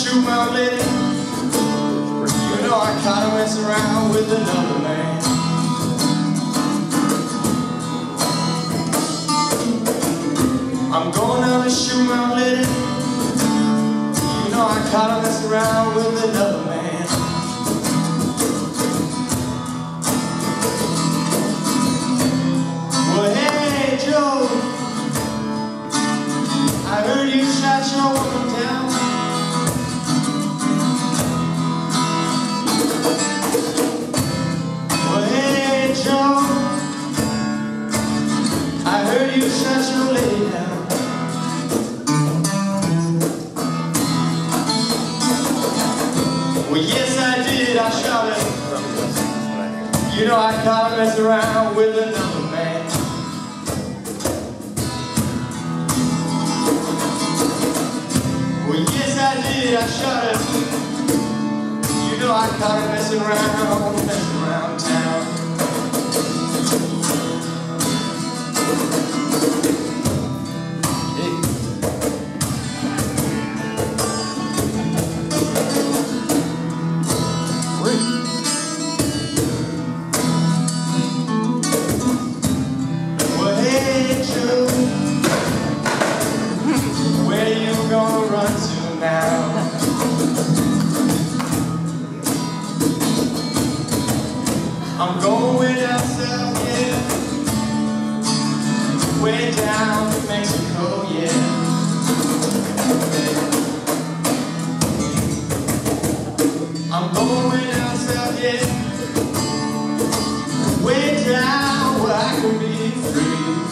shoot my lady. You know I kinda mess around with another man. I'm going out to shoot my lady. You know I kinda mess around with another man. Well, hey Joe, I heard you shot your woman down. Well, hey Joe, I heard you shot your lady down. Well, yes I did, I shot her. You know I kinda mess around with another man. Well, yes I did, I shot her. You know I kinda messing around town. I'm going way down south, yeah. Way down to Mexico, yeah. I'm going way down south, yeah. Way down where I can be free.